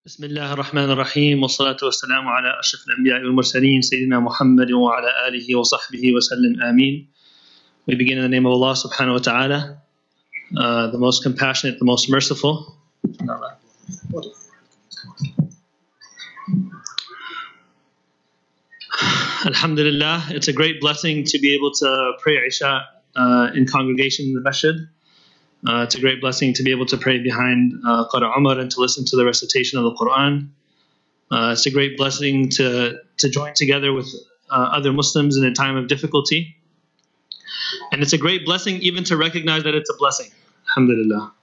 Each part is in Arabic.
بسم الله الرحمن الرحيم والصلاة والسلام على أشرف الأنبياء والمرسلين سيدنا محمد وعلى آله وصحبه وسلم آمين. We begin in the name of Allah subhanahu wa ta'ala, the most compassionate, the most merciful. Alhamdulillah, it's a great blessing to be able to pray Isha in congregation in the masjid. It's a great blessing to be able to pray behind Qara Umar and to listen to the recitation of the Quran. It's a great blessing to join together with other Muslims in a time of difficulty. And it's a great blessing even to recognize that it's a blessing. Alhamdulillah.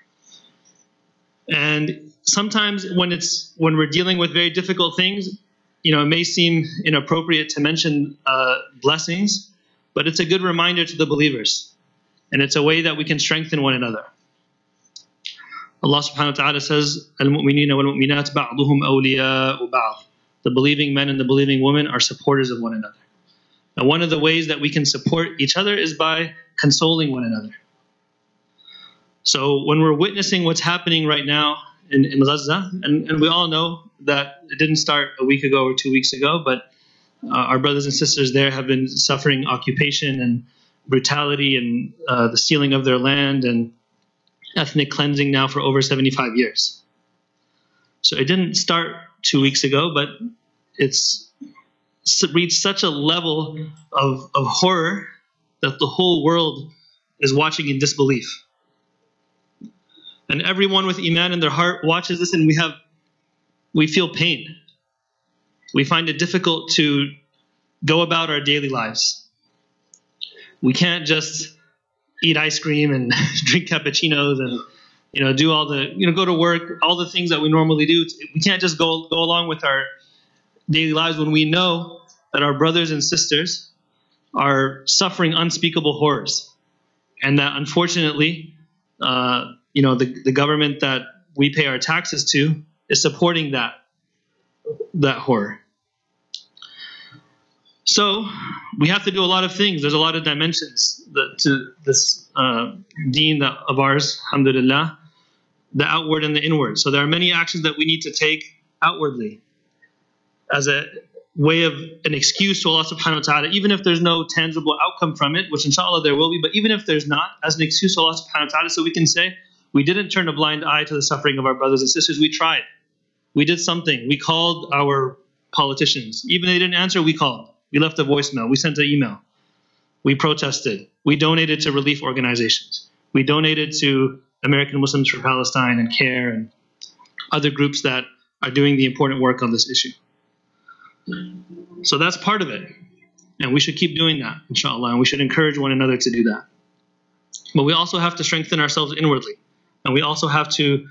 And sometimes when we're dealing with very difficult things, it may seem inappropriate to mention blessings, but it's a good reminder to the believers. And it's a way that we can strengthen one another. Allah subhanahu wa ta'ala says, Al-mu'minina wal-mu'minat ba'duhum awliya'u ba'd. The believing men and the believing women are supporters of one another. And one of the ways that we can support each other is by consoling one another. So when we're witnessing what's happening right now in Gaza, and we all know that it didn't start a week ago or 2 weeks ago, but our brothers and sisters there have been suffering occupation and brutality and the stealing of their land and ethnic cleansing now for over 75 years. So it didn't start 2 weeks ago, but it's reached such a level of horror that the whole world is watching in disbelief. And everyone with Iman in their heart watches this, and we feel pain. We find it difficult to go about our daily lives. We can't just eat ice cream and drink cappuccinos and do all the go to work, all the things that we normally do. We can't just go along with our daily lives when we know that our brothers and sisters are suffering unspeakable horrors, and that unfortunately, the government that we pay our taxes to is supporting that horror. So we have to do a lot of things. There's a lot of dimensions to this deen of ours, alhamdulillah, the outward and the inward. So there are many actions that we need to take outwardly as a way of an excuse to Allah subhanahu wa ta'ala, even if there's no tangible outcome from it, which inshallah there will be, but even if there's not, as an excuse to Allah subhanahu wa ta'ala, so we can say, we didn't turn a blind eye to the suffering of our brothers and sisters. We tried. We did something. We called our politicians. Even if they didn't answer, we called. We left a voicemail. We sent an email. We protested. We donated to relief organizations. We donated to American Muslims for Palestine and CARE and other groups that are doing the important work on this issue. So that's part of it. And we should keep doing that, inshallah. And we should encourage one another to do that. But we also have to strengthen ourselves inwardly. And we also have to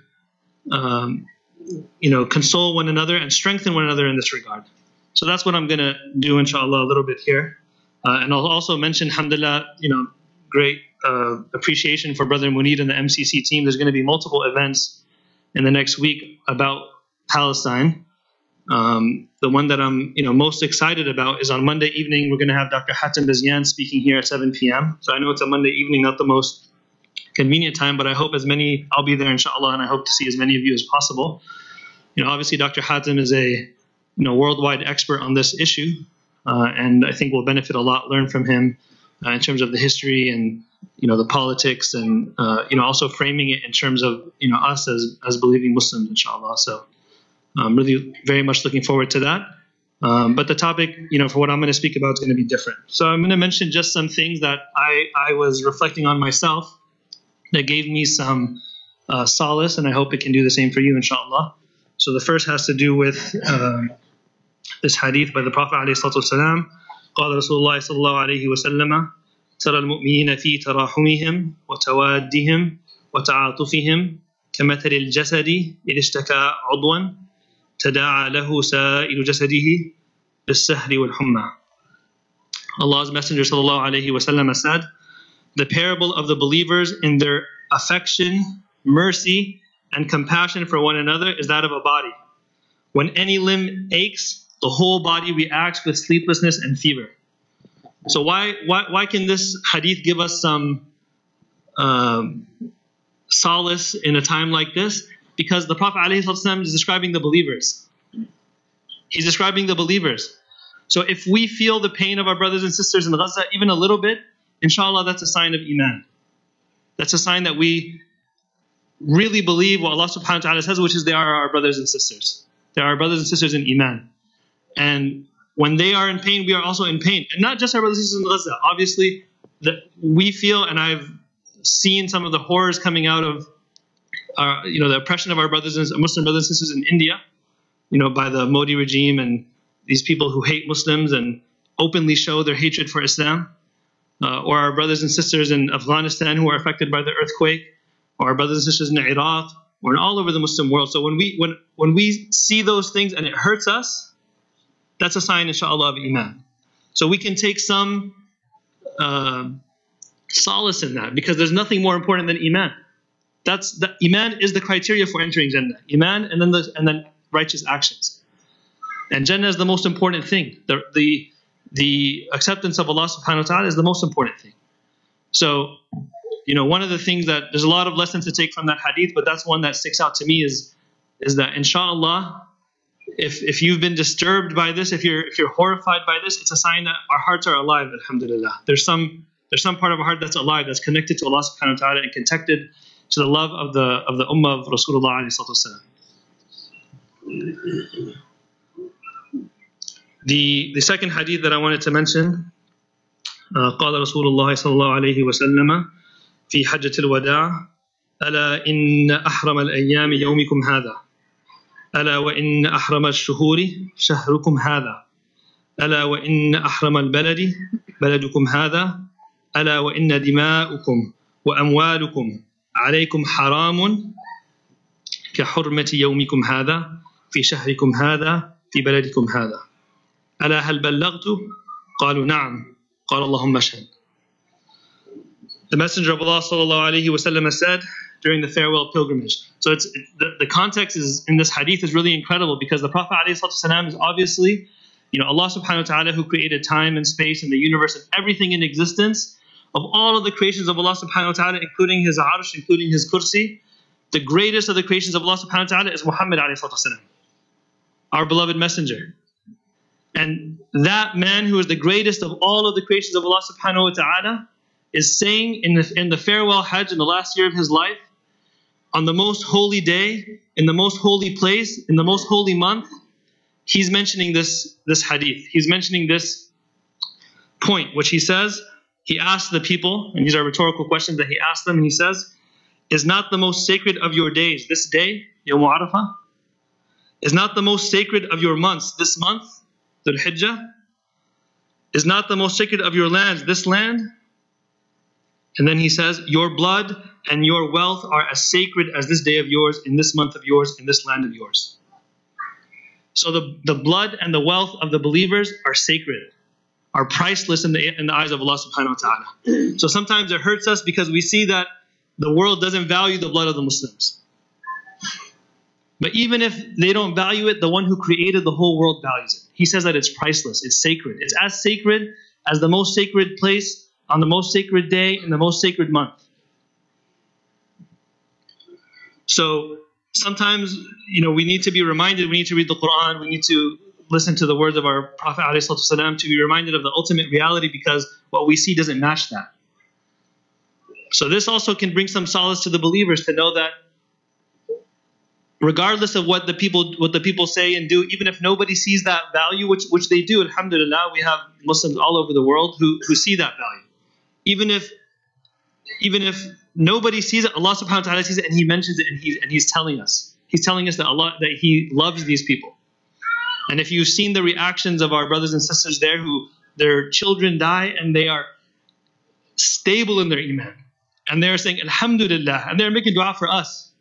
console one another and strengthen one another in this regard. So that's what I'm going to do, inshallah, a little bit here. And I'll also mention, alhamdulillah, great appreciation for Brother Munir and the MCC team. There's going to be multiple events in the next week about Palestine. The one that I'm most excited about is on Monday evening. We're going to have Dr. Hatem Bazian speaking here at 7 p.m. So I know it's a Monday evening, not the most convenient time, but I hope I'll be there, inshallah, and I hope to see as many of you as possible. Obviously, Dr. Hatem is a worldwide expert on this issue, and I think we'll benefit a lot, learn from him in terms of the history and the politics, and also framing it in terms of us as believing Muslims, inshallah. So I'm really very much looking forward to that. But the topic, for what I'm going to speak about is going to be different. So I'm going to mention just some things that I was reflecting on myself that gave me some solace, and I hope it can do the same for you, inshallah. So the first has to do with this hadith by the Prophet ﷺ. قال رسول الله صلى الله عليه وسلم ترى المؤمنين في تراحمهم وتوادهم وتعاطفهم كمثل الجسد إذا اشتكى عضوا تداعى له سائر جسده بالسهر والحمى. Allah's Messenger صلى الله عليه وسلم said, the parable of the believers in their affection, mercy, and compassion for one another is that of a body. When any limb aches, the whole body reacts with sleeplessness and fever. So why can this hadith give us some solace in a time like this? Because the Prophet ﷺ is describing the believers. He's describing the believers. So if we feel the pain of our brothers and sisters in Gaza even a little bit, inshallah, that's a sign of iman. That's a sign that we really believe what Allah subhanahu wa ta'ala says, which is they are our brothers and sisters. They are our brothers and sisters in iman. And when they are in pain, we are also in pain. And not just our brothers and sisters in Gaza. Obviously, we feel, and I've seen some of the horrors coming out of the oppression of our brothers and Muslim brothers and sisters in India, by the Modi regime and these people who hate Muslims and openly show their hatred for Islam, or our brothers and sisters in Afghanistan who are affected by the earthquake, or our brothers and sisters in Iraq, or all over the Muslim world. So when we see those things and it hurts us, that's a sign, inshallah, of iman. So we can take some solace in that, because there's nothing more important than iman. Iman is the criteria for entering Jannah. Iman and then righteous actions. And Jannah is the most important thing. The acceptance of Allah subhanahu wa ta'ala is the most important thing. So, one of the things that there's a lot of lessons to take from that hadith, but that's one that sticks out to me is that inshallah, if you've been disturbed by this, if you're horrified by this, it's a sign that our hearts are alive, alhamdulillah. There's some part of our heart that's alive, that's connected to Allah subhanahu wa ta'ala and connected to the love of the ummah of Rasulullah alayhi salatu wasalam. The second hadith that I wanted to mention, قال رسول الله صلى الله عليه وسلم في حجة الوداع ألا إن أحرم الأيام يومكم هذا ألا وإن أحرم الشهور شهركم هذا ألا وإن أحرم البلد بلدكم هذا ألا وإن دماؤكم وأموالكم عليكم حرام كحرمة يومكم هذا في شهركم هذا في بلدكم هذا ألا هل بلغت؟ قالوا نعم قال اللهم اشهد. The Messenger of Allah sallallahu alaihi wasallam said during the farewell pilgrimage. So the context is in this hadith is really incredible, because the Prophet alayhi wasallam is obviously, Allah subhanahu wa ta'ala, who created time and space and the universe and everything in existence, of all of the creations of Allah subhanahu wa ta'ala, including His arsh, including His kursi, the greatest of the creations of Allah subhanahu wa ta'ala is Muhammad alayhi wasallam, our beloved messenger. And that man who is the greatest of all of the creations of Allah subhanahu wa ta'ala is saying in the farewell hajj in the last year of his life, on the most holy day, in the most holy place, in the most holy month, he's mentioning this hadith. He's mentioning this point, which he says, he asks the people, and these are rhetorical questions that he asks them, and he says, is not the most sacred of your days this day, Yawm Arafah? Is not the most sacred of your months this month, Dhul Hijjah? Is not the most sacred of your lands this land? And then he says, your blood and your wealth are as sacred as this day of yours, in this month of yours, in this land of yours. So the blood and the wealth of the believers are sacred, are priceless in the eyes of Allah subhanahu wa ta'ala. So sometimes it hurts us because we see that the world doesn't value the blood of the Muslims. But even if they don't value it, the one who created the whole world values it. He says that it's priceless, it's sacred. It's as sacred as the most sacred place, on the most sacred day, in the most sacred month. So sometimes, we need to be reminded, we need to read the Quran, we need to listen to the words of our Prophet ﷺ to be reminded of the ultimate reality, because what we see doesn't match that. So this also can bring some solace to the believers to know that regardless of what the people say and do, even if nobody sees that value, which they do, alhamdulillah, we have Muslims all over the world who see that value. Even if nobody sees it, Allah subhanahu wa ta'ala sees it, and He mentions it, and He's telling us. He's telling us that He loves these people. And if you've seen the reactions of our brothers and sisters there who their children die and they are stable in their iman, and they're saying alhamdulillah, and they're making dua for us.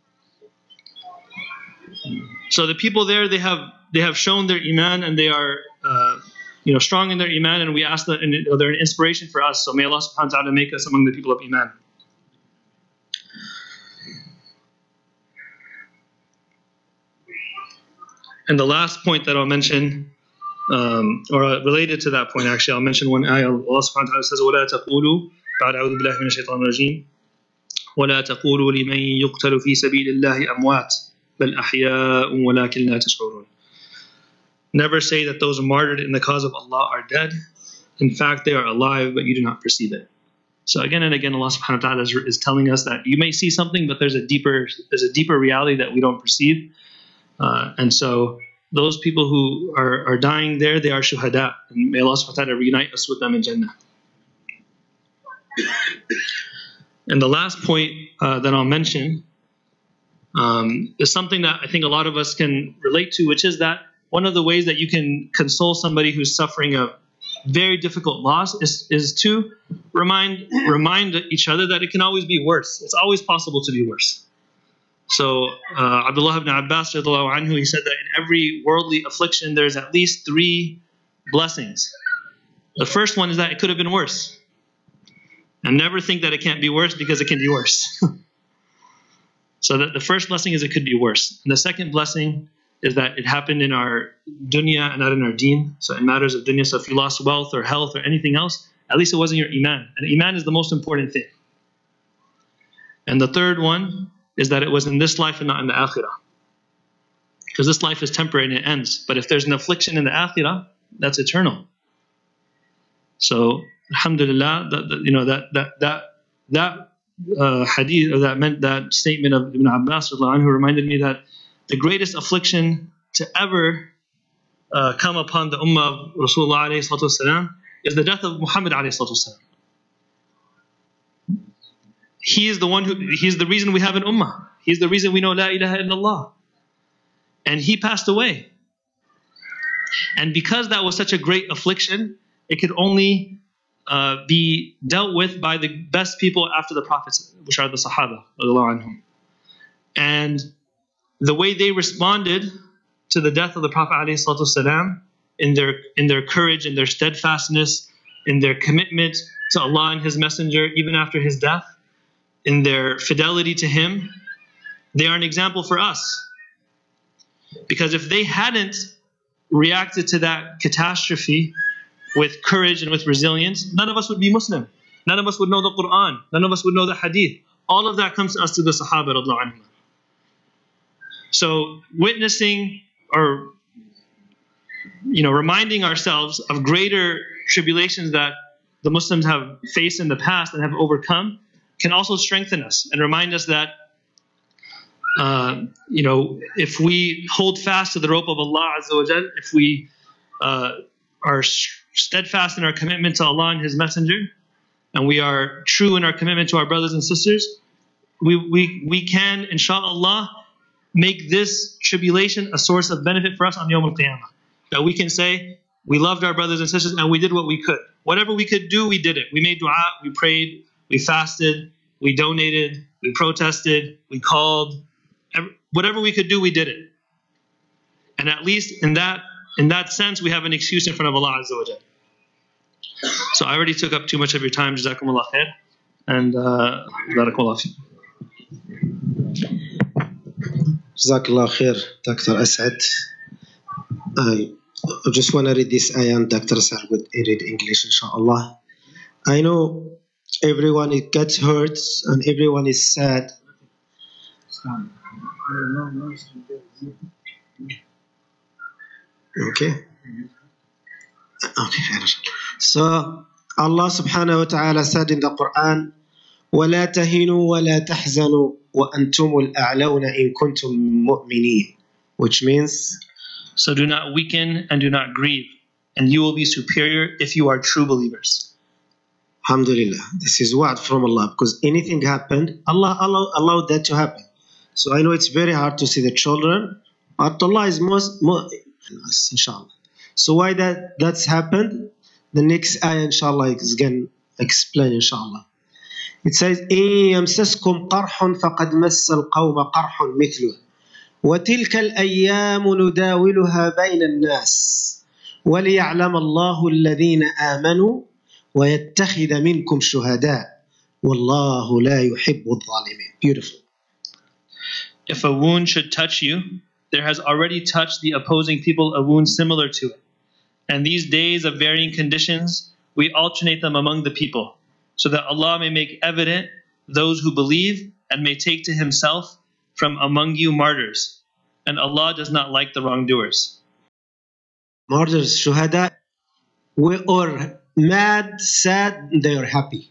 So the people there, they have shown their iman, and they are strong in their iman, and we ask that, and they're an inspiration for us. So may Allah subhanahu wa ta'ala make us among the people of iman. And the last point that I'll mention, or related to that point actually, I'll mention one ayah. Allah subhanahu wa ta'ala says, وَلَا تَقُولُوا بَعْدَ أَعُوذُ بِاللَّهِ مِنَ الشَّيْطَانِ الرَّجِيمِ ولا تقولوا لمن يقتل في سبيل الله أموات بل أحياء ولكن لا تشعرون. Never say that those martyred in the cause of Allah are dead. In fact, they are alive, but you do not perceive it. So again and again, Allah subhanahu wa ta'ala is telling us that you may see something, but there's a deeper reality that we don't perceive. And so those people who are dying there, they are shuhada. And may Allah subhanahu wa ta'ala reunite us with them in Jannah. And the last point that I'll mention is something that I think a lot of us can relate to, which is that one of the ways that you can console somebody who's suffering a very difficult loss is to remind each other that it can always be worse. It's always possible to be worse. So Abdullah ibn Abbas, anhu, he said that in every worldly affliction there's at least 3 blessings. The first one is that it could have been worse. And never think that it can't be worse, because it can be worse. So that the first blessing is it could be worse. And the second blessing is that it happened in our dunya and not in our deen. So in matters of dunya, so if you lost wealth or health or anything else, at least it wasn't your iman. And iman is the most important thing. And the third one is that it was in this life and not in the akhirah. Because this life is temporary and it ends. But if there's an affliction in the akhirah, that's eternal. So alhamdulillah, that hadith, or that statement of Ibn Abbas who reminded me that the greatest affliction to ever come upon the ummah of Rasulullah ﷺ is the death of Muhammad ﷺ. He is the reason we have an ummah. He's the reason we know La ilaha illallah. And he passed away. And because that was such a great affliction, it could only be dealt with by the best people after the prophets, which are the Sahaba. And the way they responded to the death of the Prophet ﷺ, in their courage, in their steadfastness, in their commitment to Allah and His Messenger, even after his death, in their fidelity to him, they are an example for us. Because if they hadn't reacted to that catastrophe with courage and with resilience, none of us would be Muslim. None of us would know the Quran. None of us would know the Hadith. All of that comes to us through the Sahaba radhiyallahu anhum. So witnessing or reminding ourselves of greater tribulations that the Muslims have faced in the past and have overcome can also strengthen us and remind us that if we hold fast to the rope of Allah Azza wa Jal, if we are steadfast in our commitment to Allah and His Messenger, and we are true in our commitment to our brothers and sisters, we can, inshaAllah, make this tribulation a source of benefit for us on Yawm al-Qiyamah. That we can say, we loved our brothers and sisters and we did what we could. Whatever we could do, we did it. We made dua, we prayed, we fasted, we donated, we protested, we called. Whatever we could do, we did it. And at least in that sense, we have an excuse in front of Allah Azza wa Jal. So I already took up too much of your time. Jazakumullah khair. And barakallah fi. Jazakallah khair, Dr. Asad. I just want to read this ayah, and Dr. Asad would read English, inshallah. I know everyone, it gets hurt and everyone is sad. Okay. So Allah subhanahu wa ta'ala said in the Quran, وَلَا تَهِنُوا وَلَا تَحْزَنُوا وَأَنْتُمُ الْأَعْلَوْنَ إِن كُنْتُم مُؤْمِنِينَ. Which means, so do not weaken and do not grieve, and you will be superior if you are true believers. Alhamdulillah, this is wa'd from Allah, because anything happened, Allah allowed that to happen. So I know it's very hard to see the children, but Allah is most inshallah. So why that's happened? The next ayah, inshallah, is going to explain, inshallah. It says, إِن يَمْسَسْكُمْ قَرْحٌ فَقَدْ مَسَّ الْقَوْمَ قَرْحٌ مِثْلُهُ وَتِلْكَ الْأَيَّامُ نُدَاوِلُهَا بَيْنَ النَّاسِ وَلِيَعْلَمَ اللَّهُ الَّذِينَ آمَنُوا وَيَتَّخِذَ مِنْكُمْ شُهَدَاءَ وَاللَّهُ لَا يُحِبُّ الظَّالِمِينَ. Beautiful. If a wound should touch you, there has already touched the opposing people a wound similar to it. And these days of varying conditions, we alternate them among the people, so that Allah may make evident those who believe and may take to himself from among you martyrs. And Allah does not like the wrongdoers. Martyrs, shuhada, we are mad, sad, they are happy.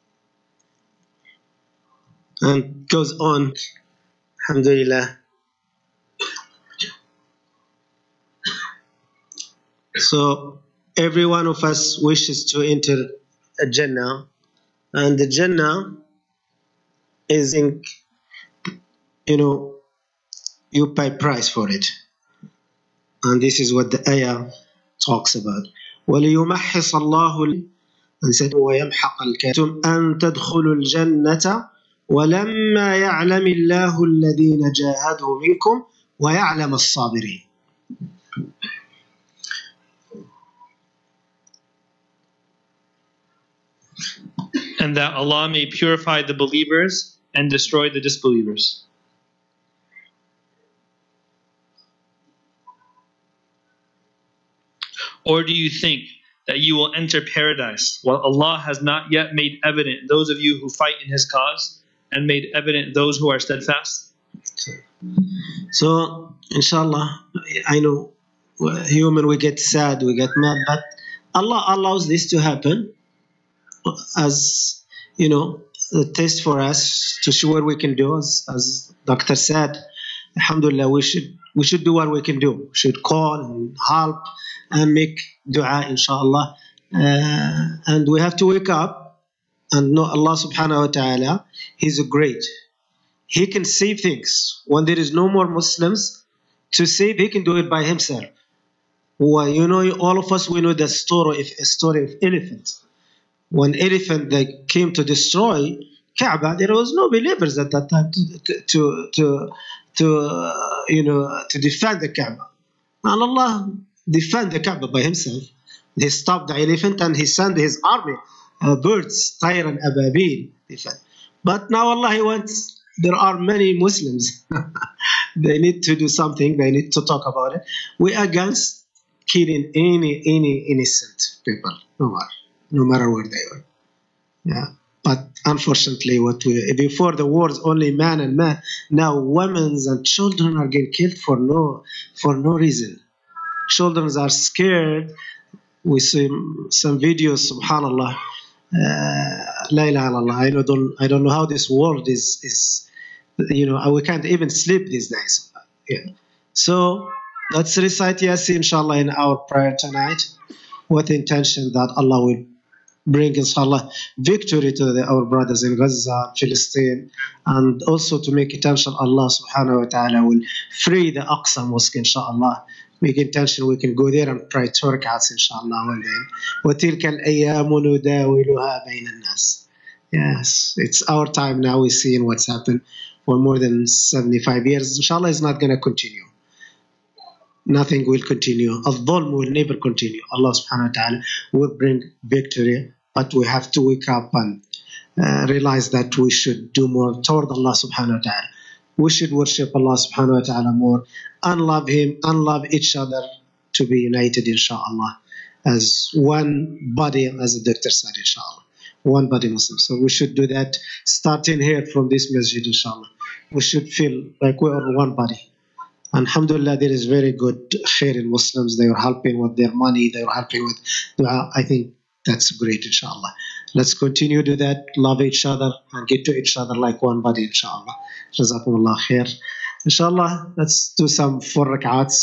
And goes on, alhamdulillah. So every one of us wishes to enter a Jannah, and the Jannah is in, you pay price for it. And this is what the ayah talks about. وَلِيُمَحِّصَ اللَّهُ وَيَمْحَقَ الْكَافِرِينَ أَن تَدْخُلُوا الْجَنَّةَ وَلَمَّا يَعْلَمِ اللَّهُ الَّذِينَ جَاهَدُوا مِنكُمْ وَيَعْلَمَ الصَّابِرِينَ. And that Allah may purify the believers and destroy the disbelievers. Or do you think that you will enter paradise while Allah has not yet made evident those of you who fight in His cause and made evident those who are steadfast? So, inshallah, I know human, we get sad, we get mad, but Allah allows this to happen as, a test for us to show what we can do. As Doctor said, alhamdulillah, we should do what we can do. We should call and help and make dua, inshallah. And we have to wake up and know Allah subhanahu wa ta'ala, He's great. He can save things. When there is no more Muslims to save, He can do it by Himself. Well, all of us, we know the story of elephant. When elephant they came to destroy Kaaba, there was no believers at that time to defend the Kaaba. And Allah defend the Kaaba by Himself. He stopped the elephant and He sent His army, birds, Tayr and Ababil. But now Allah He wants. There are many Muslims. They need to do something. They need to talk about it. We are against killing any innocent people, no matter where they are. Yeah. But unfortunately, before the wars only man and man, now women and children are getting killed for no reason. Children are scared. We see some videos, subhanallah. La ilaha illallah. I don't know how this world is. We can't even sleep these days. Yeah. So let's recite Yasin, inshallah, in our prayer tonight, with the intention that Allah will bring, inshallah, victory to our brothers in Gaza, Palestine, and also to make intention Allah subhanahu wa ta'ala will free the Aqsa Mosque, inshallah. Make intention we can go there and pray 2 rak'ats, inshallah, one day. وَتِلْكَ الْأَيَّامُ نُدَاوِلُهَا بَيْنَ النَّاسِ. Yes, it's our time now. We're seeing what's happened for more than 75 years. Inshallah, it's not going to continue. Nothing will continue. Al-Dhulm will never continue. Allah subhanahu wa ta'ala will bring victory, but we have to wake up and realize that we should do more toward Allah subhanahu wa ta'ala. We should worship Allah subhanahu wa ta'ala more and love Him and love each other to be united, inshallah, as one body, as the doctor said, inshallah. One body Muslim. So we should do that starting here from this masjid, inshallah. We should feel like we are one body. And alhamdulillah, there is very good khair in Muslims. They are helping with their money. They are helping with dua. I think that's great, inshallah. Let's continue to do that. Love each other and get to each other like one body, inshallah. Jazakumullah khair. Inshallah, let's do some 4 rak'ats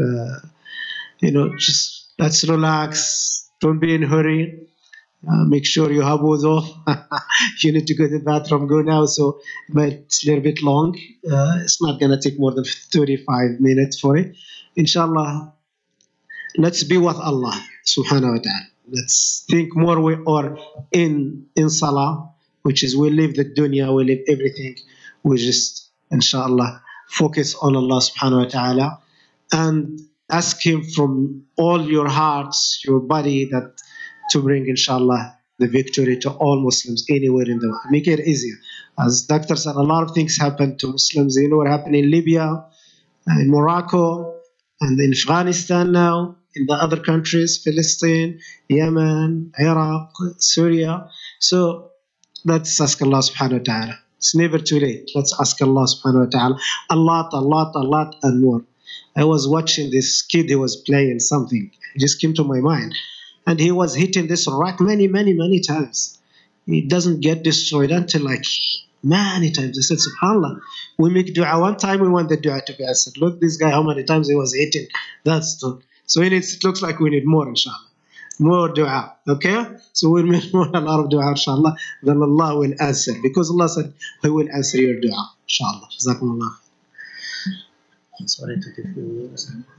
of, just let's relax. Don't be in a hurry. Make sure you have wudu. If you need to go to the bathroom, go now. So it's a little bit long. It's not going to take more than 35 minutes for it. Inshallah, let's be with Allah subhanahu wa ta'ala. Let's think more we are in salah, which is we leave the dunya, we leave everything. We just, inshallah, focus on Allah subhanahu wa ta'ala and ask Him from all your hearts, your body, that to bring, inshallah, the victory to all Muslims anywhere in the world. Make it easier. As Doctor said, a lot of things happen to Muslims. You know what happened in Libya, in Morocco, and in Afghanistan now, in the other countries, Palestine, Yemen, Iraq, Syria. So let's ask Allah subhanahu wa ta'ala. It's never too late. Let's ask Allah subhanahu wa ta'ala a lot and more. I was watching this kid, he was playing something. It just came to my mind. And he was hitting this rock many times. It doesn't get destroyed until like many times. I said, subhanAllah, we make dua one time, we want the dua to be answered. Look, this guy, how many times he was hitting that stone. So it looks like we need more, inshallah. More dua, okay? So we'll make a lot of dua, inshallah, then Allah will answer. Because Allah said, He will answer your dua, inshallah. Jazakumullah. Sorry to give you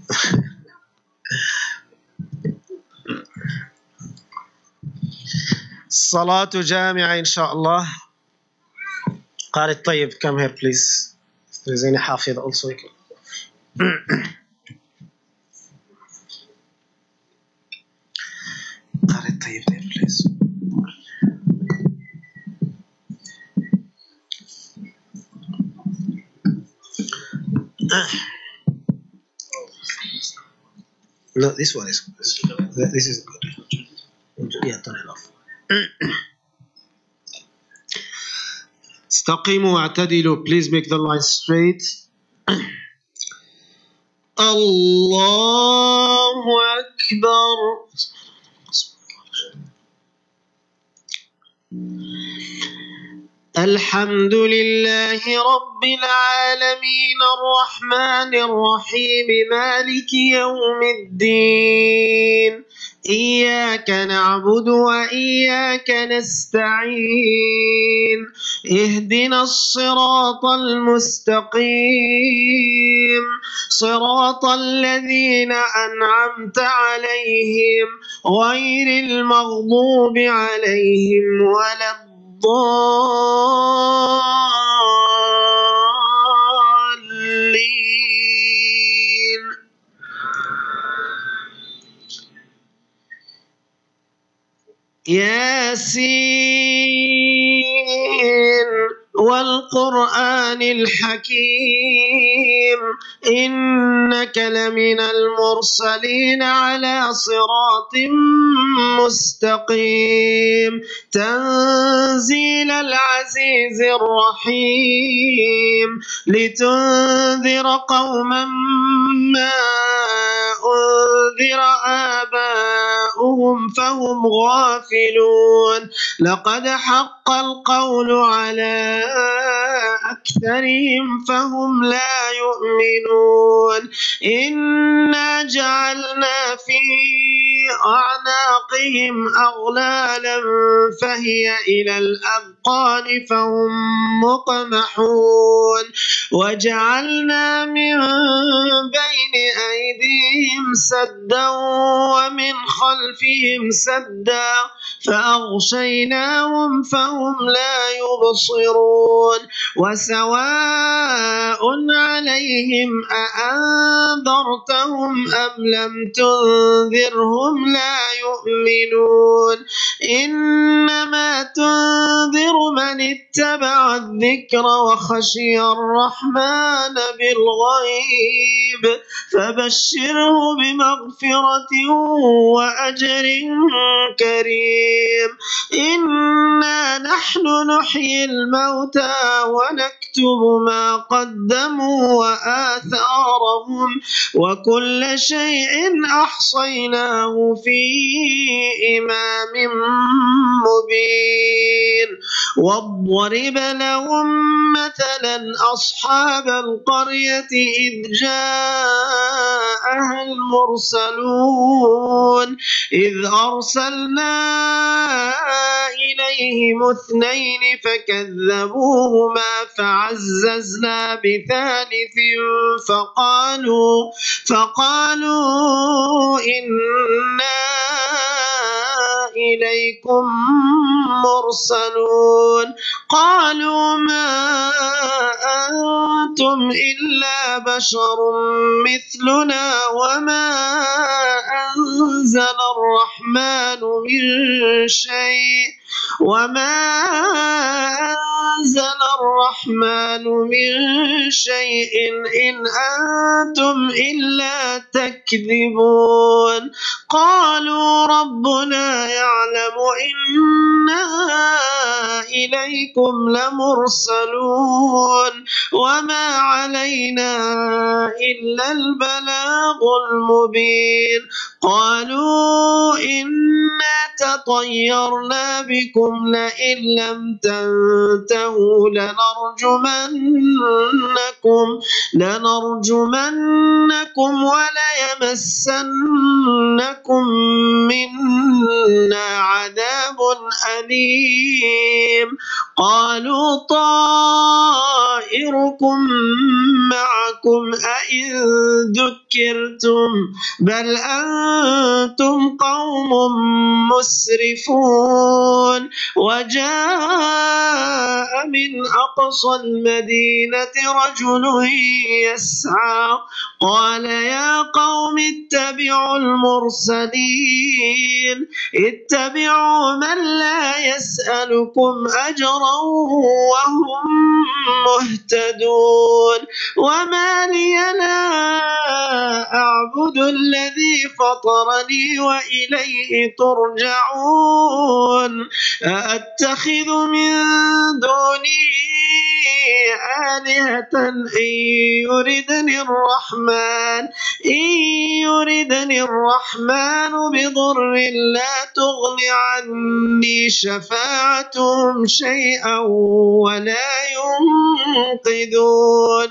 صلاة جامعة إن شاء الله. قارئ الطيب, come here please. If there is any حافظ also. قارئ الطيب there please. No, this one is good. This is good. Yeah, turn it off. استقيموا واعتدلوا. Please make the line straight. الله أكبر. الحمد لله رب العالمين الرحمن الرحيم مالك يوم الدين إياك نعبد وإياك نستعين اهدنا الصراط المستقيم صراط الذين أنعمت عليهم غير المغضوب عليهم ولا الضالين. ياسين والقرآن الحكيم إنك لمن المرسلين على صراط مستقيم تنزيل العزيز الرحيم لتنذر قوما ما أنذر آباؤهم فهم غافلون لقد حق القول على أكثرهم فهم لا يؤمنون إنا جعلنا في أعناقهم أغلالا فهي إلى الأذقان فهم مقمحون وجعلنا من بين أيديهم سدا ومن خلفهم سدا فأغشيناهم فهم لا يبصرون وسواء عليهم أأنذرتهم أم لم تنذرهم لا يؤمنون إنما تنذر من اتبع الذكر وخشي الرحمن بالغيب فبشره بمغفرة وأجر كريم إنا نحن نحيي الموتى ونكتب ما قدموا وآثارهم وكل شيء أحصيناه في إمام مبين واضرب لهم مثلا أصحاب القرية إذ جاءها المرسلون إذ أرسلنا إليهم اثنين فكذبوهما فعززنا بثالث فقالوا إنا إليكم مرسلون قالوا ما أنتم إلا بشر مثلنا وما أنزل الرحمن من شيء إن أنتم إلا تكذبون قالوا ربنا يعلم إنا إليكم لمرسلون وما علينا إلا البلاغ المبين قالوا إنا تطيرنا بكم لئن لم تنتهوا لنرجمنكم وليمسنكم منا عذاب أليم قالوا طائركم معكم أئن ذكرتم بل أنتم قوم مسرفون وجاء من أقصى المدينة رجل يسعى قال يا قوم اتبعوا المرسلين اتبعوا من لا يسألكم أجرا وهم مهتدون وما لي لا أعبد الذي فطرني وإليه ترجعون أأتخذ من دونه آلهة إن يردني الرحمن بضر لا تغن عني شفاعتهم شيئا ولا ينقذون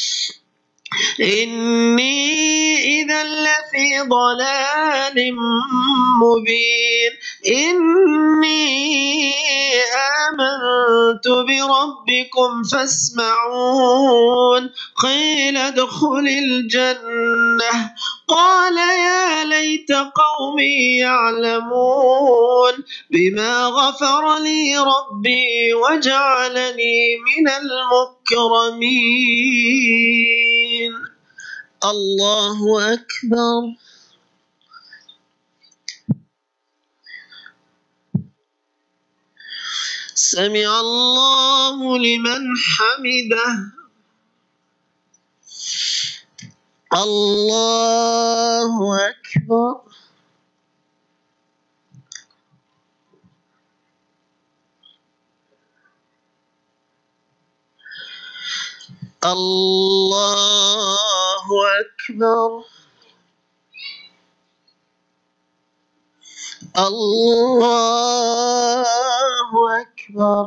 إني إذا لفي ضلال مبين إني آمنت بربكم فاسمعون قيل ادخل الجنة قال يا ليت قومي يعلمون بما غفر لي ربي وجعلني من المكرمين الله أكبر سمع الله لمن حمده الله أكبر الله أكبر الله أكبر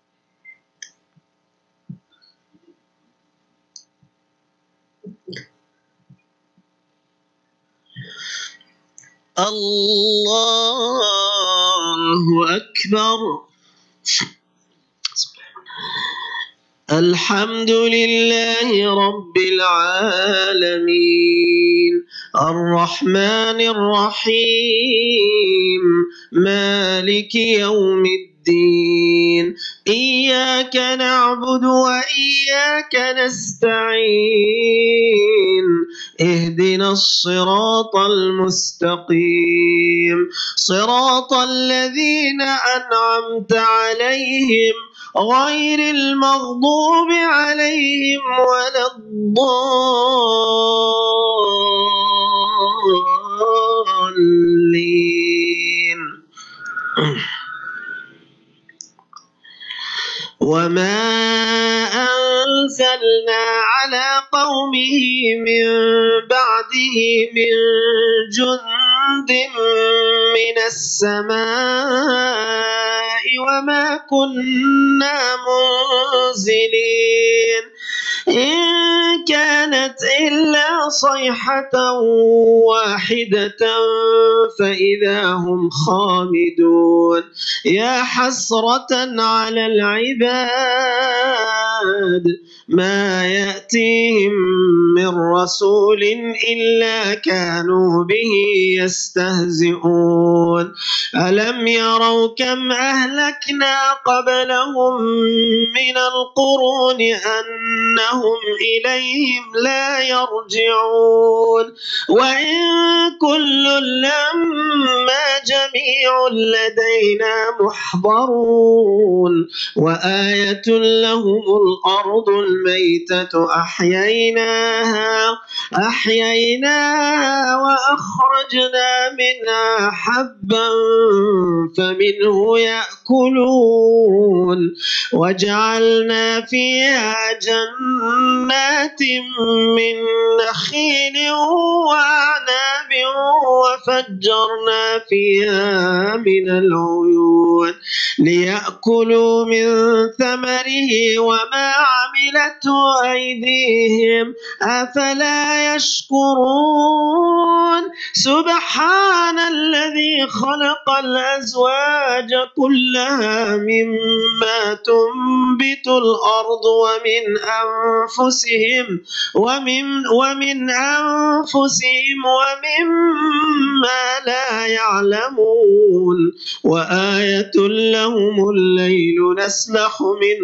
الله أكبر الحمد لله رب العالمين الرحمن الرحيم مالك يوم الدين إياك نعبد وإياك نستعين اهدنا الصراط المستقيم صراط الذين أنعمت عليهم غير المغضوب عليهم ولا الضالين وما أنزلنا على قومه من بعده من جند من السماء وما كنا منزلين إن كانت إلا صيحة واحدة فإذا هم خامدون يا حسرة على العباد ما يأتيهم من رسول إلا كانوا به يستهزئون ألم يروا كم أهلكنا قبلهم من القرون أنهم إليهم لا يرجعون وإن كل لما جميع لدينا محضرون وآية لهم الأرض الميتة أحييناها وأخرجنا منها حبا فمنه يأكلون وجعلنا فيها جنات من نخيل وأعناب وفجرنا فيها من العيون ليأكلوا من ثمره وما عملته أيديهم أفلا يشكرون سبحان الذي خلق الأزواج كلها مما تنبت الأرض ومن أنفسهم ومما لا يعلمون وآية لهم الليل نسلخ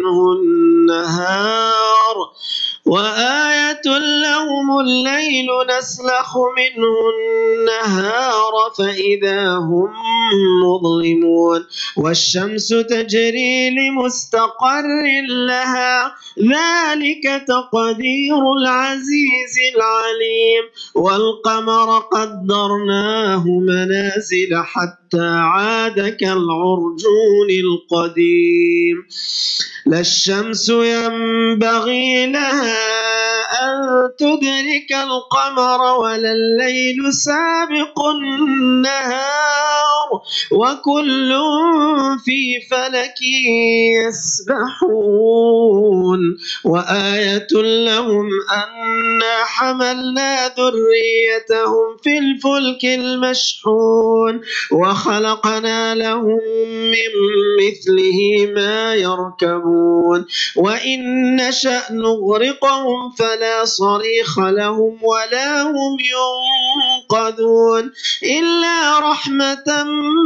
منه النهار فإذا هم مظلمون والشمس تجري لمستقر لها ذلك تقدير العزيز العليم والقمر قدرناه منازل حتى عاد كالعرجون القديم لا الشمس ينبغي لها أن تدرك القمر ولا الليل سابق النهار وكل في فلك يسبحون وآية لهم أنا حملنا ذريتهم في الفلك المشحون وخلقنا لهم من مثله ما يركبون وإن نشأ نغرقهم فلا صريخ لهم ولا هم ينقذون إلا رحمة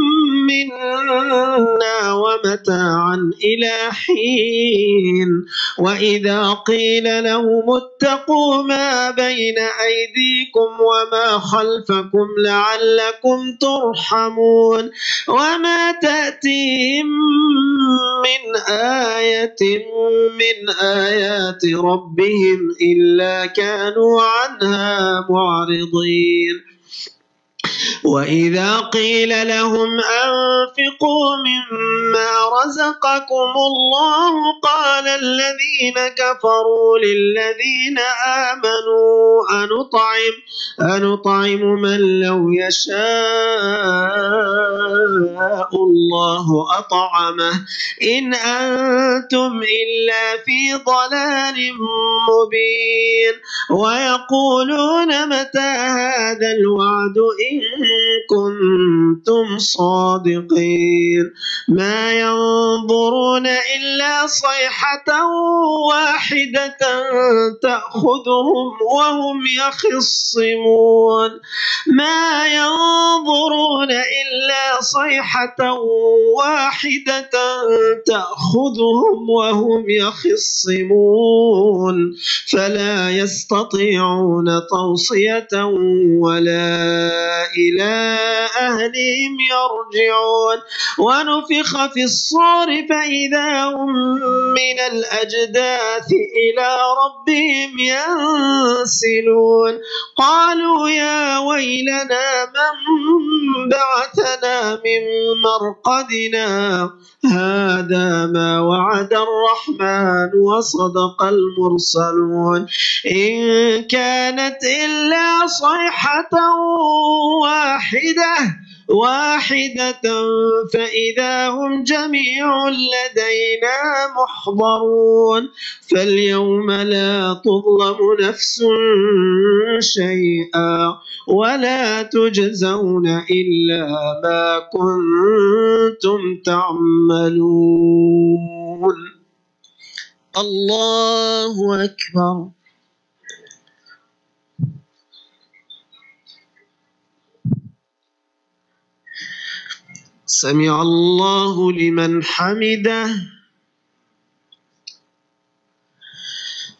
منا ومتاعا إلى حين وإذا قيل لهم اتقوا ما بين أيديكم وما خلفكم لعلكم ترحمون وما تأتيهم من آية من آيات ربهم إلا كانوا عنها معرضين وإذا قيل لهم أنفقوا مما رزقكم الله قال الذين كفروا للذين آمنوا أنطعم من لو يشاء الله أطعمه إن أنتم إلا في ضلال مبين ويقولون متى هذا الوعد إن كنتم صادقين ما ينظرون إلا صيحة واحدة تأخذهم وهم يخصمون ما ينظرون إلا صيحة واحدة تأخذهم وهم يخصمون فلا يستطيعون توصية ولا إلى أهلهم يرجعون ونفخ في الصور فإذا هم من الأجداث إلى ربهم ينسلون قالوا يا ويلنا من بعثنا من مرقدنا هذا ما وعد الرحمن وصدق المرسلون إن كانت إلا صيحة واحدة فإذا هم جميع لدينا محضرون فاليوم لا تظلم نفس شيئا ولا تجزون إلا ما كنتم تعملون الله أكبر سمع الله لمن حمده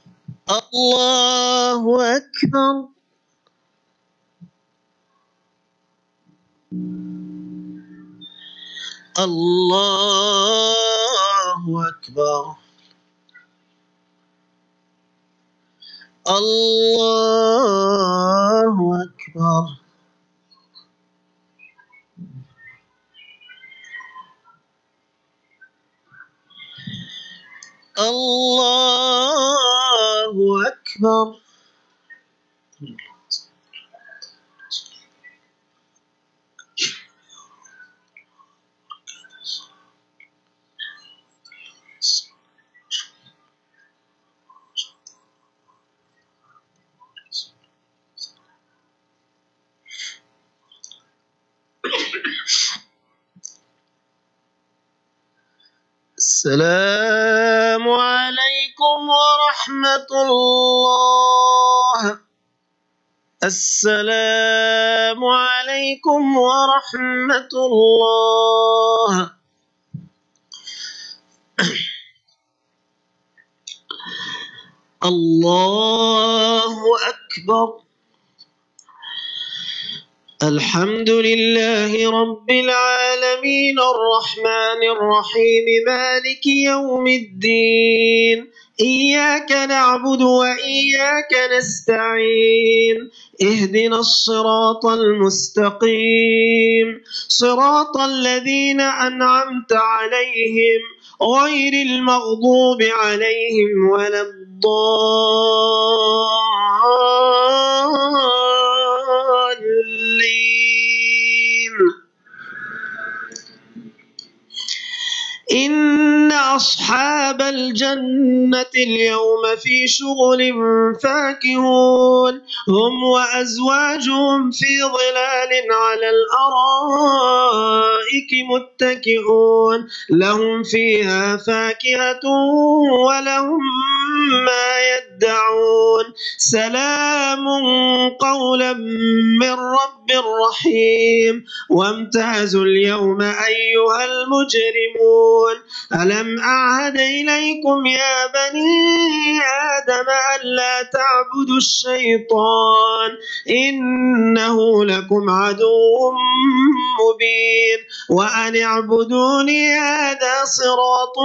الله أكبر الله أكبر. الله أكبر. الله أكبر. السلام عليكم ورحمة الله. السلام عليكم ورحمة الله. الله أكبر. الحمد لله رب العالمين الرحمن الرحيم مالك يوم الدين. إياك نعبد وإياك نستعين. اهدنا الصراط المستقيم صراط الذين أنعمت عليهم غير المغضوب عليهم ولا الضالين. إن أصحاب الجنة اليوم في شغل فاكهون هم وأزواجهم في ظلال على الأرائك متكئون لهم فيها فاكهة ولهم ما يدعون. سلام قولا من رب رحيم. وامتازوا اليوم أيها المجرمون. ألم أعهد إليكم يا بني آدم ألا تعبدوا الشيطان إنه لكم عدو مبين وأن اعبدوني هذا صراط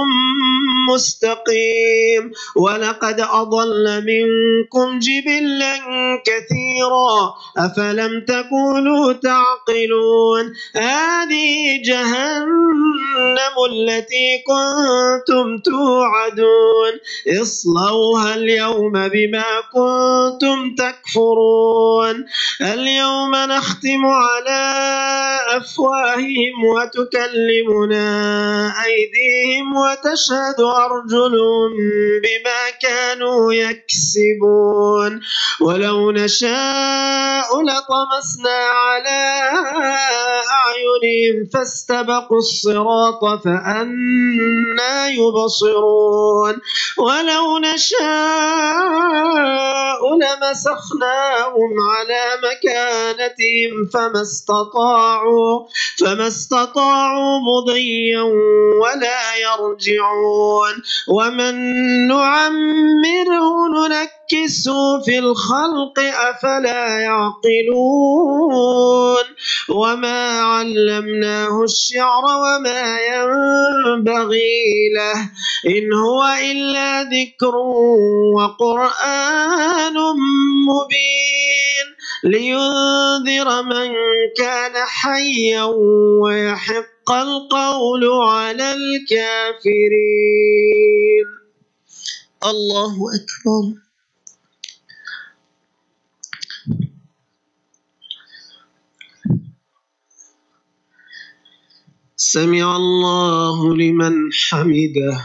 مستقيم. ولقد أضل منكم جبلا كثيرا أفلم تكونوا تعقلون. هذه جهنم التي كنتم توعدون اصلوها اليوم بما كنتم تكفرون. اليوم نختم على أفواههم وتكلمنا أيديهم وتشهد أرجلهم بما كانوا يكسبون. ولو نشاء لطمسنا على أعينهم فاستبقوا الصراط فأنى يبصرون. ولو نشاء لمسخناهم على مكانتهم فما استطاعوا مضيا ولا يرجعون. ومن نعمره ننكسه في الخلق أفلا يعقلون. وما علمناه الشعر وما ينبغي له إن هو إلا ذكر وقرآن مبين لينذر من كان حيا ويحق القول على الكافرين. الله أكبر. سمع الله لمن حمده.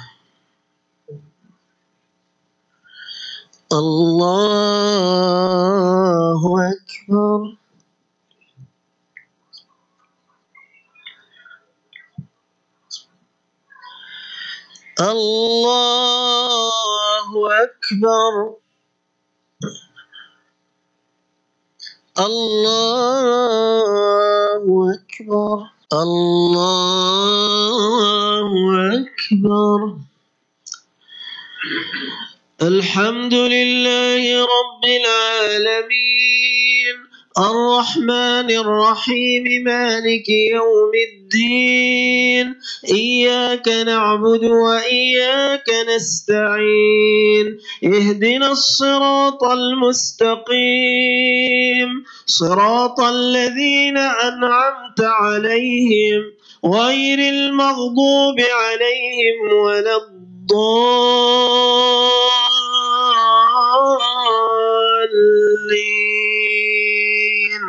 الله أكبر. الله أكبر. الله أكبر. الله أكبر. الحمد لله رب العالمين الرحمن الرحيم مالك يوم الدين إياك نعبد وإياك نستعين اهدنا الصراط المستقيم صراط الذين أنعمت عليهم غير المغضوب عليهم ولا الضالين.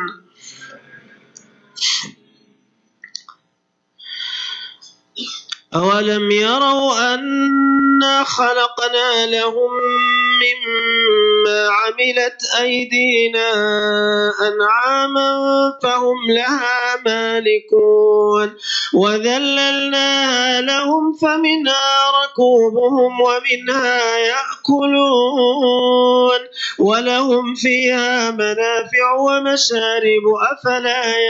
أولم يروا أنا خلقنا لهم مما عملت أيدينا أنعاما فهم لها مالكون وذللناها لهم فمنها ركوبهم ومنها يأكلون ولهم فيها منافع ومشارب أفلا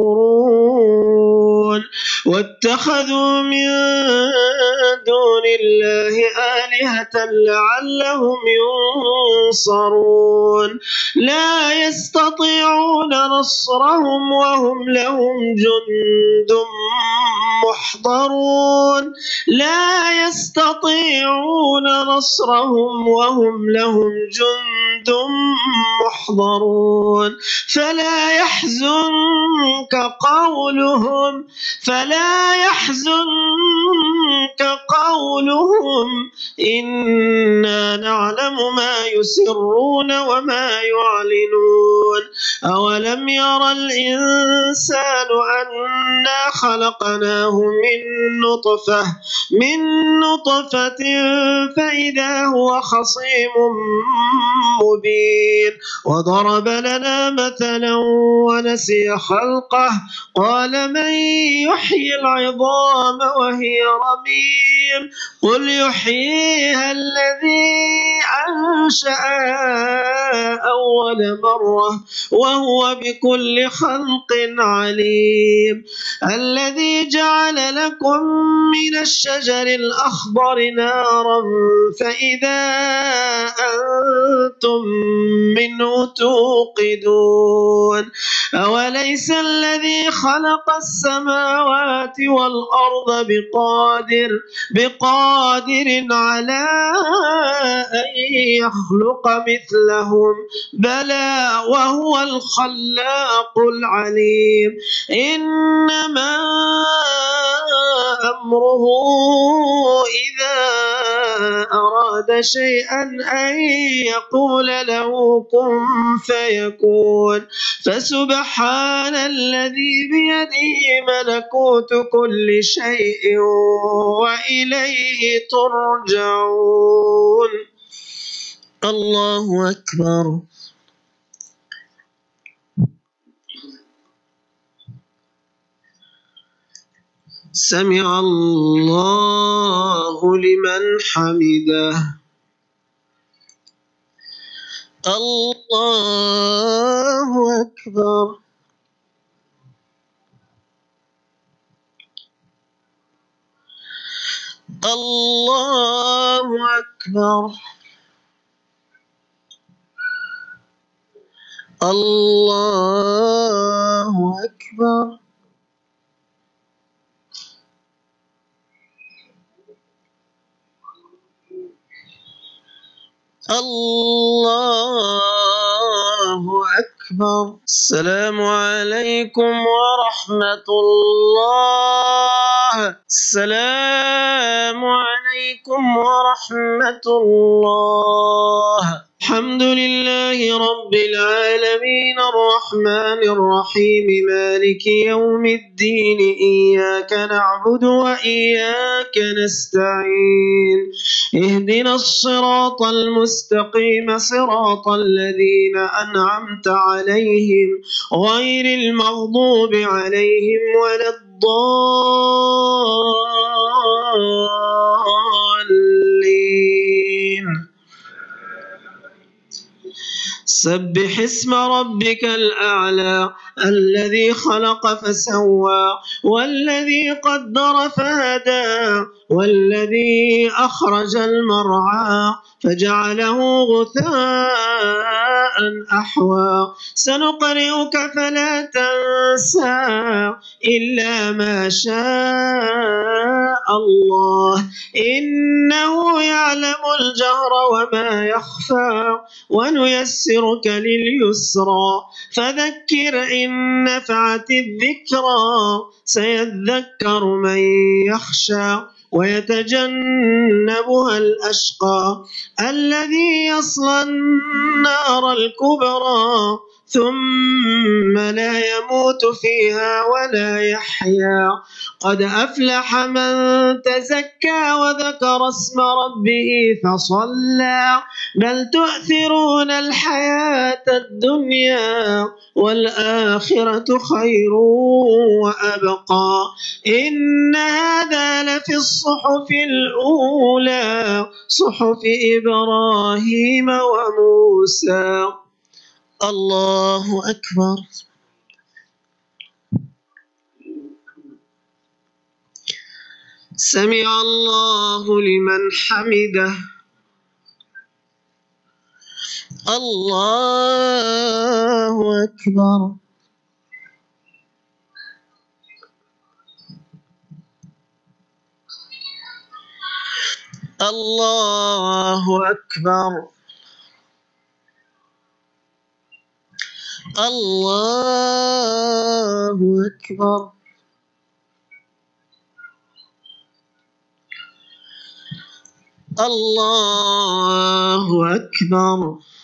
يشكرون واتخذوا من دون الله آلهة لعلهم ينصرون لا يستطيعون نصرهم وهم لهم جند محضرون لا يستطيعون نصرهم وهم لهم جند محضرون فلا يحزنك قولهم إنا نعلم ما يسرون وما يعلنون أولم يرى الإنسان أنا خلقناه من نطفة فإذا هو خصيم مبين وضرب لنا مثلا ونسي خلقه قال من يحيي العظام وهي رميم قل يحييها الذي أنشأها أول مرة وهو بكل خلق عليم الذي جعل لكم من الشجر الأخضر نارا فإذا أنتم منه توقدون أوليس الذي خلق السماوات والأرض بقادر على أن يخلق مثلهم بلى وهو الخلاق العليم إنما أمره إذا أراد شيئا أن يقول له كن فيكون فسبحان الذي بيده ملكوت كل شيء وإليه ترجعون. الله أكبر. سمع الله لمن حمده. الله أكبر. الله أكبر. الله أكبر. الله أكبر. السلام عليكم ورحمة الله. السلام عليكم ورحمة الله. الحمد لله رب العالمين الرحمن الرحيم مالك يوم الدين إياك نعبد وإياك نستعين اهدنا الصراط المستقيم صراط الذين أنعمت عليهم غير المغضوب عليهم ولا الضالين. سبح اسم ربك الأعلى الذي خلق فسوى والذي قدر فهدى والذي أخرج المرعى فجعله غثاء أحوى سنقرئك فلا تنسى إلا ما شاء الله إنه يعلم الجهر وما يخفى ونيسرك لليسرى فذكر إن نفعت الذكرى سيذكر من يخشى ويتجنبها الأشقى الذي يصلى النار الكبرى ثم لا يموت فيها ولا يحيا قد أفلح من تزكى وذكر اسم ربه فصلى بل تؤثرون الحياة الدنيا والآخرة خير وأبقى إن هذا لفي الصحف الأولى صحف إبراهيم وموسى. الله أكبر. سمع الله لمن حمده. الله أكبر. الله أكبر. الله أكبر. الله أكبر.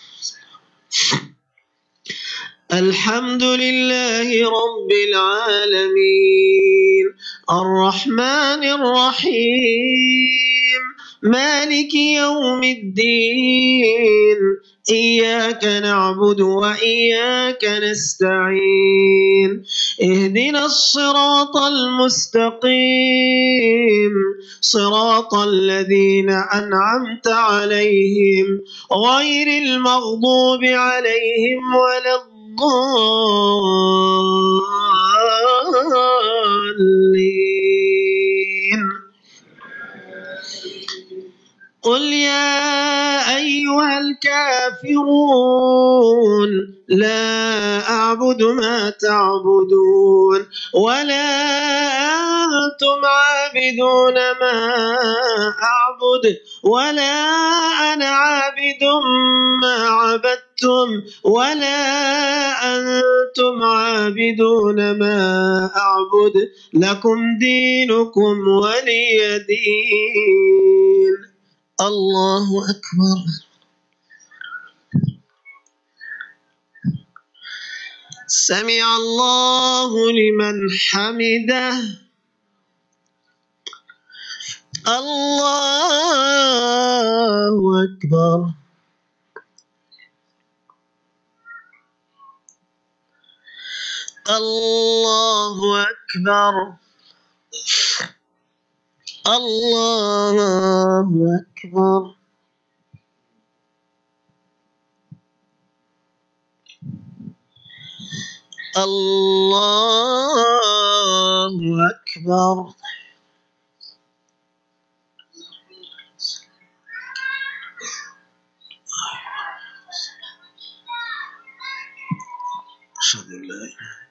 الحمد لله رب العالمين الرحمن الرحيم مالك يوم الدين إياك نعبد وإياك نستعين اهدنا الصراط المستقيم صراط الذين أنعمت عليهم غير المغضوب عليهم ولا الضالين. قل يا أيها الكافرون لا أعبد ما تعبدون ولا أنتم عابدون ما أعبد ولا أنا عابد ما عبدتم ولا أنتم عابدون ما أعبد لكم دينكم ولي دين. الله أكبر. سمع الله لمن حمده. الله أكبر. الله أكبر. الله أكبر. الله أكبر. أشهد أن لا إله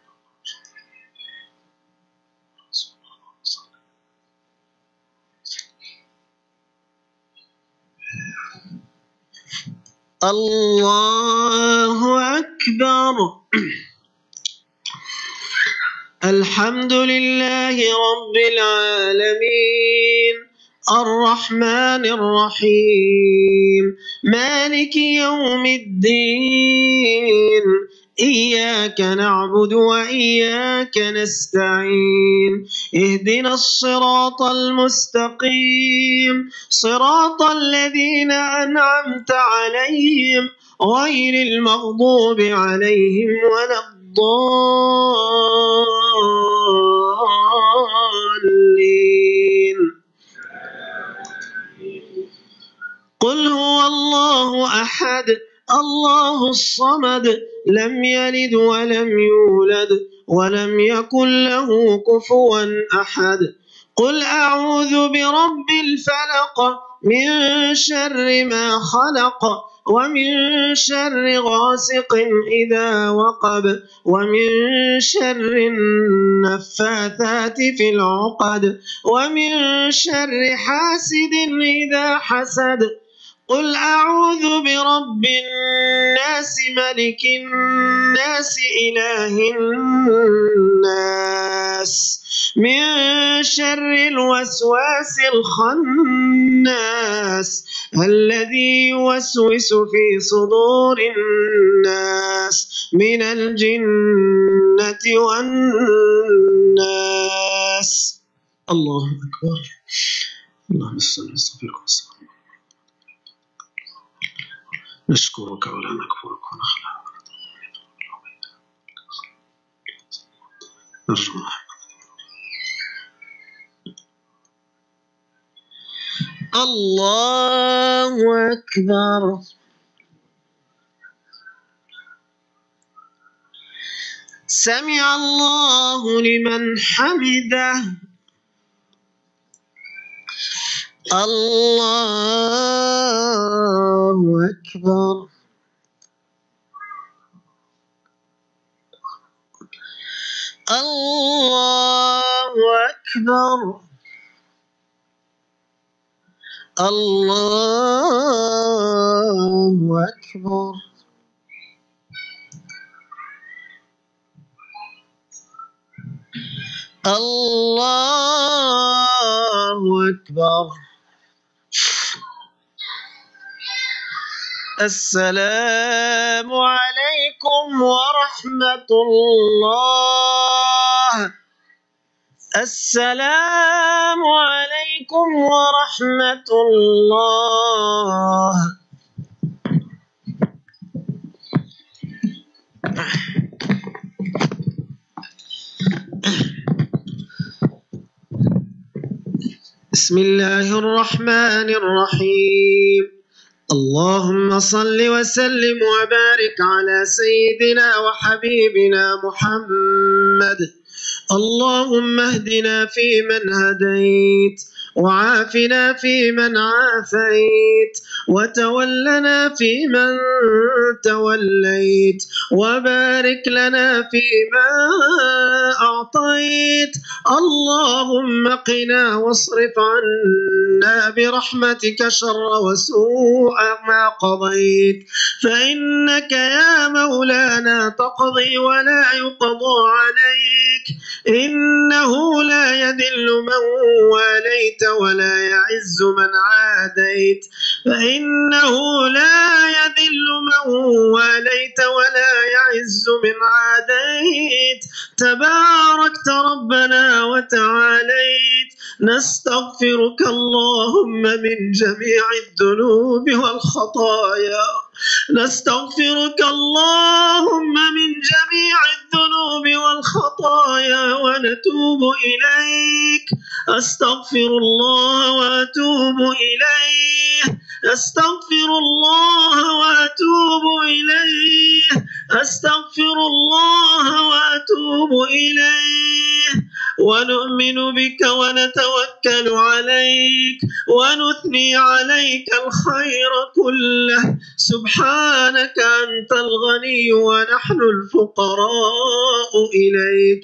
إلا الله أكبر. الحمد لله رب العالمين الرحمن الرحيم مالك يوم الدين إياك نعبد وإياك نستعين اهدنا الصراط المستقيم صراط الذين أنعمت عليهم غير المغضوب عليهم ولا الضالين. قل هو الله أحد الله الصمد لم يلد ولم يولد ولم يكن له كفوا أحد. قل أعوذ برب الفلق من شر ما خلق ومن شر غاسق إذا وقب ومن شر النفاثات في العقد ومن شر حاسد إذا حسد. قل أعوذ برب الناس ملك الناس إله الناس من شر الوسواس الخناس الذي يوسوس في صدور الناس من الجنة والناس. الله أكبر. اللهم صل ونستغفرك ونستغفرك. نشكرك ولا نكفرك ونخلعك نرجو رحمتك. الله أكبر. سمع الله لمن حمده. الله أكبر. الله أكبر. الله أكبر. الله أكبر. السلام عليكم ورحمة الله. السلام عليكم ورحمة الله. بسم الله الرحمن الرحيم. اللهم صل وسلم وبارك على سيدنا وحبيبنا محمد. اللهم اهدنا فيمن هديت وعافنا فيمن عافيت وتولنا فيمن توليت وبارك لنا فيما أعطيت. اللهم قنا واصرف عنا برحمتك شر وسوء ما قضيت فإنك يا مولانا تقضي ولا يقضى عليك. إنه لا يذل من واليت ولا يعز من عاديت فإنه لا يذل من واليت ولا يعز من عاديت. تباركت ربنا وتعاليت. نستغفرك اللهم من جميع الذنوب والخطايا. نستغفرك اللهم من جميع الذنوب والخطايا ونتوب إليك. أستغفر الله وأتوب إليه. أستغفر الله وأتوب إليه. أستغفر الله وأتوب إليه. ونؤمن بك ونتوكل عليك ونثني عليك الخير كله. سبحانك أنت الغني ونحن الفقراء إليك.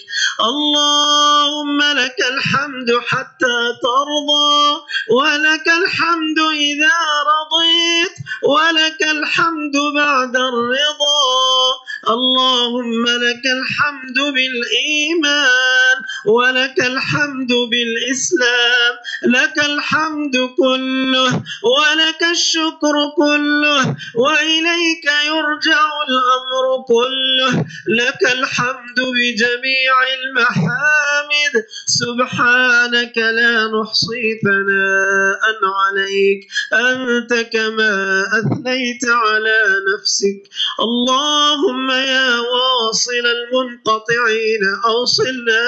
اللهم لك الحمد حتى ترضى ولك الحمد إذا رضيت ولك الحمد بعد الرضا. اللهم لك الحمد بالإيمان ولك الحمد بالإسلام. لك الحمد كله ولك الشكر كله وإليك يرجع الأمر كله. لك الحمد بجميع المحامد. سبحانك لا نحصي ثناء عليك أنت كما أثنيت على نفسك. اللهم يا واصل المنقطعين أوصلنا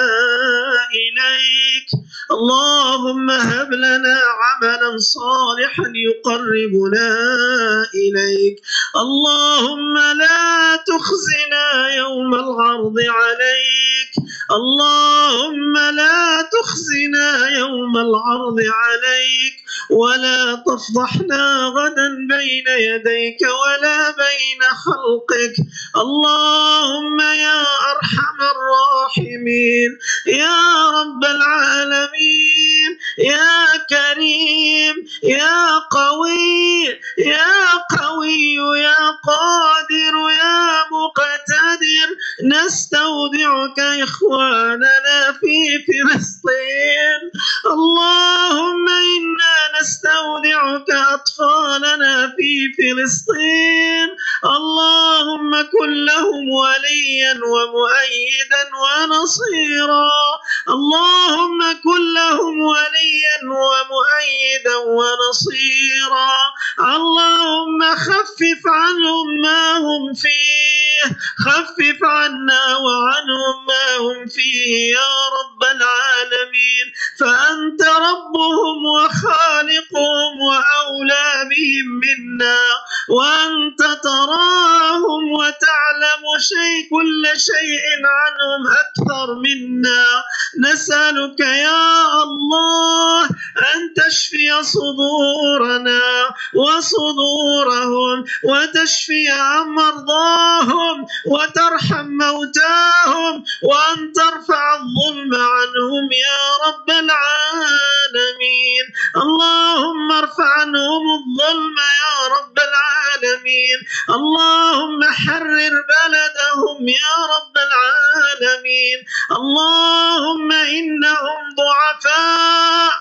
إليك. اللهم هب لنا عملا صالحا يقربنا إليك. اللهم لا تخزنا يوم العرض عليك. اللهم لا تخزنا يوم العرض عليك، ولا تفضحنا غدا بين يديك ولا بين خلقك. اللهم يا أرحم الراحمين، يا رب العالمين، يا كريم، يا قوي، يا قوي، يا قادر، يا مقتدر، نستودعك إخواننا في فلسطين. اللهم إنا نستودعك أطفالنا في فلسطين. اللهم كن لهم وليا ومؤيدا ونصيرا. اللهم كن لهم وليا ومؤيدا ونصيرا. اللهم خفف عنهم ما هم فيه، خفف عنا وعنهم ما هم فيه يا رب العالمين، فأنت ربهم وخالقهم وأولى بهم منا، وأنت تراهم وتعلم كل شيء عنهم أكثر منا. نسألك يا الله أن تشفي صدورنا وصدورهم، وتشفي عن مرضاهم، وترحم موتاهم، وأن ترفع الظلم عنهم يا رب العالمين. اللهم ارفع عنهم الظلم يا رب العالمين. اللهم حرر بلدهم يا رب العالمين. اللهم إنهم ضعفاء،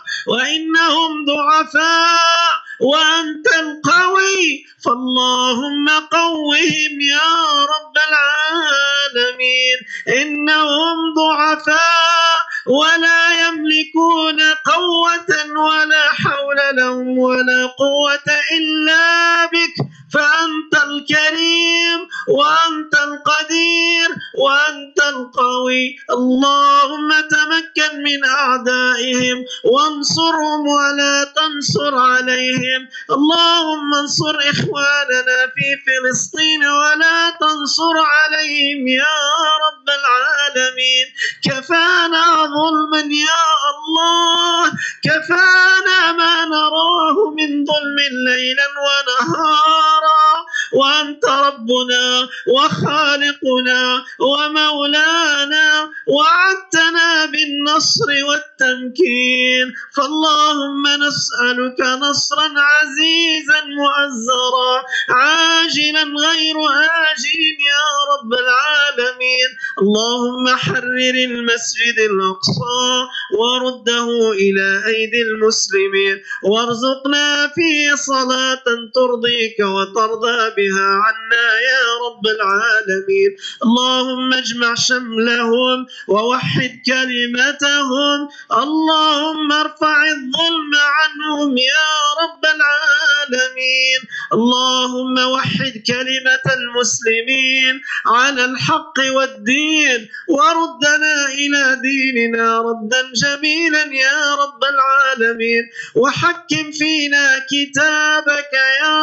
وأنت القوي، فاللهم قوهم يا رب العالمين. إنهم ضعفاء ولا يملكون قوة ولا حول لهم ولا قوة إلا بك، فأنت الكريم وأنت القدير وأنت القوي. اللهم تمكن من أعدائهم وانصرهم ولا تنصر عليهم. اللهم انصر إخواننا في فلسطين ولا تنصر عليهم يا رب العالمين. كفانا ظلما يا الله، كفانا ما نراه من ظلم ليلا ونهارا، وأنت ربنا وخالقنا ومولانا، وعدتنا بالنصر والتمكين. فاللهم نسألك نصرا عزيزا مؤزرا عاجلا غير آجل يا رب العالمين. اللهم حرر المسجد الأقصى ورده إلى أيدي المسلمين، وارزقنا فيه صلاة ترضيك وترضى بها عنا يا رب العالمين. اللهم اجمع شملهم ووحد كلمتهم. اللهم ارفع الظلم عنهم يا رب العالمين. اللهم وحد كلمة المسلمين على الحق والدين، وردنا إلى ديننا ردا جميلا يا رب العالمين. وحكم فينا كتابك يا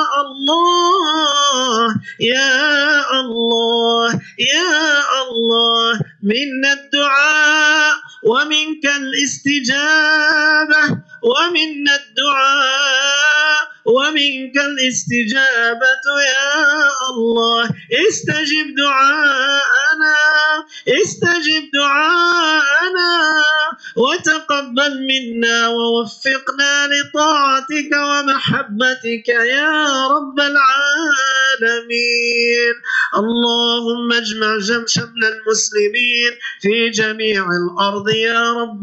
الله، يا الله، يا الله. منا الدعاء ومنك الاستجابة، ومنا الدعاء ومنك الاستجابة يا الله. استجب دعاءنا، استجب دعاءنا، وتقبل منا ووفقنا لطاعتك ومحبتك يا رب العالمين. اللهم اجمع شمل المسلمين في جميع الأرض يا رب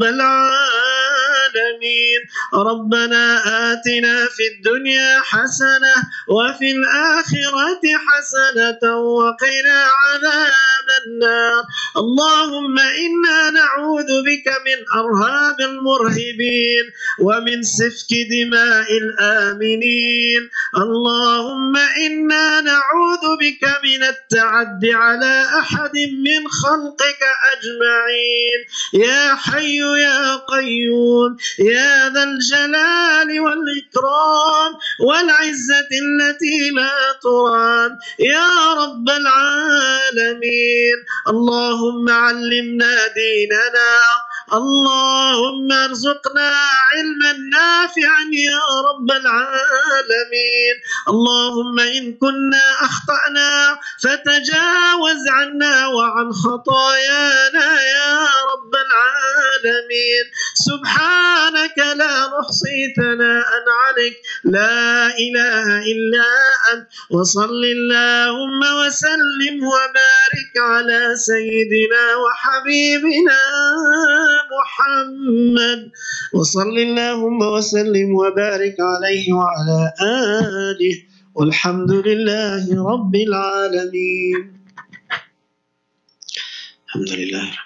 العالمين. ربنا آتنا في الدنيا حسنة وفي الآخرة حسنة وقنا عذاب النار. اللهم إنا نعوذ بك من أرهاب المرهبين ومن سفك دماء الآمنين. اللهم إنا نعوذ بك من التعدي على أحد من خلقك أجمعين. يا حي يا قيوم يا ذا الجلال والإكرام والعزة التي لا ترام يا رب العالمين. اللهم علمنا ديننا، اللهم ارزقنا علما نافعا يا رب العالمين. اللهم إن كنا أخطأنا فتجاوز عنا وعن خطايانا يا رب العالمين. سبحانك لا نحصي ثناء عليك، لا إله إلا أنت. وصل اللهم وسلم وبارك على سيدنا وحبيبنا محمد. وصل اللهم وسلم وبارك عليه وعلى آله، والحمد لله رب العالمين. الحمد لله.